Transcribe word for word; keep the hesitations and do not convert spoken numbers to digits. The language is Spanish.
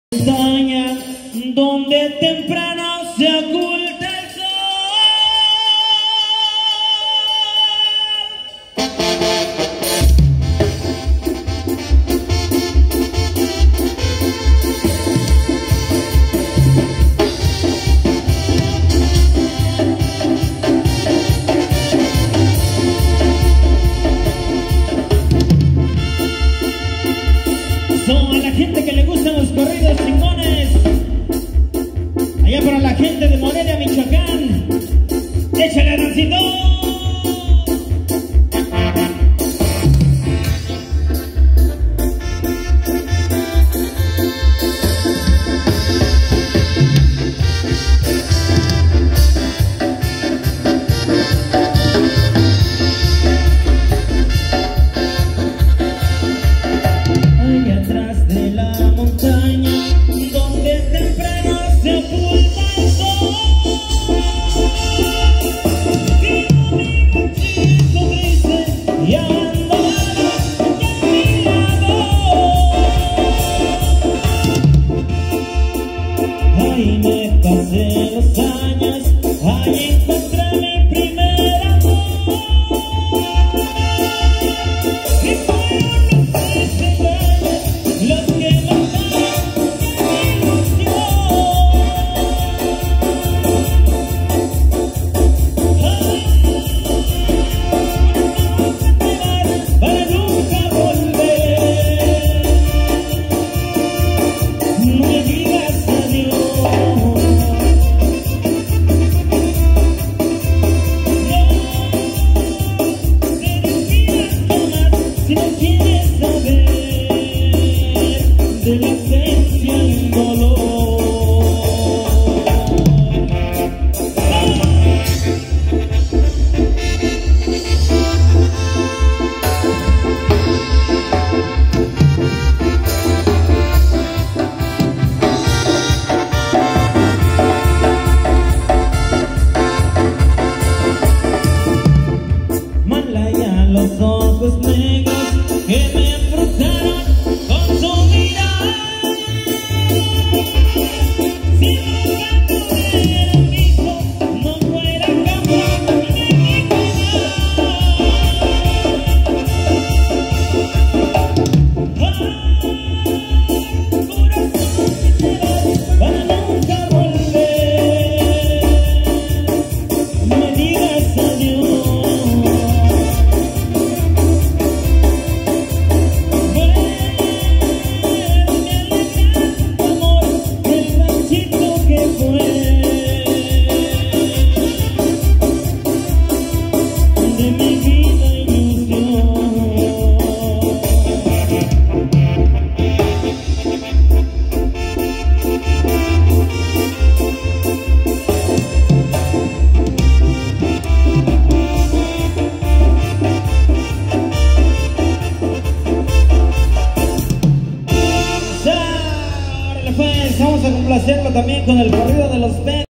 Montaña donde temprano se oculta el sol. Son a la gente que le gustan los corridos chingones. Allá para la gente de Morelia, Michoacán. ¡Échale, Rancito! Ahí me pasé los años, ahí encontré mi primer amor. Y fueron los tristes años los que mataron mi ilusión. Ah, para nunca volver. No me digas adiós. Si no quieres saber de la esencia del dolor. Malaya, los ojos negros que me embrujaron con su mirada. Si nunca tuviera un hijo, no fuera capaz de mi cuidar. Ah, corazón sincero, para nunca volver. No me digas adiós. Vamos a complacerlo también con el corrido de los P.